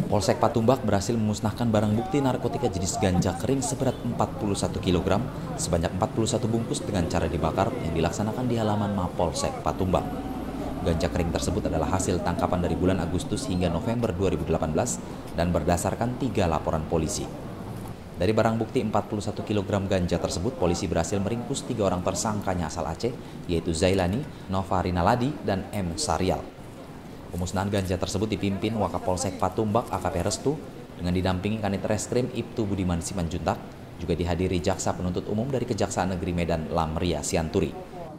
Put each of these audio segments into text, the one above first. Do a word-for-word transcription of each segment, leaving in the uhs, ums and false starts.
Polsek Patumbak berhasil memusnahkan barang bukti narkotika jenis ganja kering seberat empat puluh satu kilogram sebanyak empat puluh satu bungkus dengan cara dibakar yang dilaksanakan di halaman Mapolsek Patumbak. Ganja kering tersebut adalah hasil tangkapan dari bulan Agustus hingga November dua ribu delapan belas dan berdasarkan tiga laporan polisi. Dari barang bukti empat puluh satu kilogram ganja tersebut, polisi berhasil meringkus tiga orang tersangkanya asal Aceh, yaitu Zailani, Nova Rinaladi, dan M. Sarial. Pemusnahan ganja tersebut dipimpin Wakapolsek Patumbak A K P Restu dengan didampingi Kanit Reskrim Ibtu Budiman Simanjuntak, juga dihadiri Jaksa Penuntut Umum dari Kejaksaan Negeri Medan Lamria Sianturi.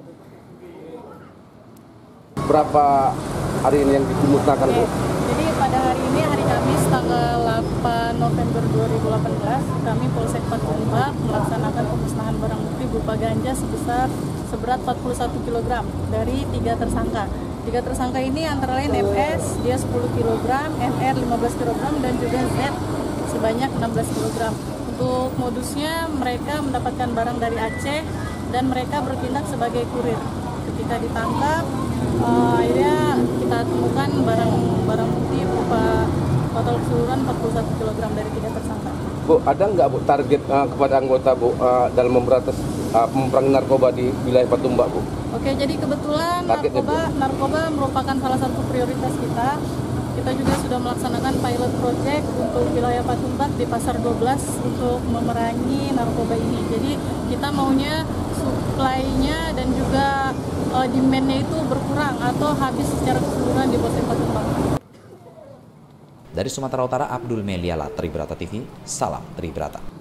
Berapa hari ini yang dimusnahkan, Bu? Jadi pada hari ini, hari Kamis tanggal delapan November dua ribu delapan belas, kami Polsek Patumbak melaksanakan pemusnahan barang bukti berupa ganja sebesar seberat empat puluh satu kilogram dari tiga tersangka. Tiga tersangka ini antara lain M S, dia sepuluh kilogram, M R lima belas kilogram, dan juga Z sebanyak enam belas kilogram. Untuk modusnya, mereka mendapatkan barang dari Aceh dan mereka bertindak sebagai kurir. Ketika ditangkap, uh, akhirnya kita temukan barang-barang bukti berupa total keseluruhan empat puluh satu kilogram dari tiga tersangka. Bu, ada nggak Bu target uh, kepada anggota Bu uh, dalam memberantas uh, pemerangan narkoba di wilayah Patumbak, Bu? Oke, jadi kebetulan Targetnya, narkoba, narkoba merupakan salah satu prioritas kita. Kita juga sudah melaksanakan pilot project untuk wilayah Patumbak di Pasar dua belas untuk memerangi narkoba ini. Jadi kita maunya supply-nya dan juga uh, demand-nya itu berkurang atau habis secara keseluruhan di Polsek Patumbak. Dari Sumatera Utara, Abdul Meliala, Tribrata T V, salam Tribrata.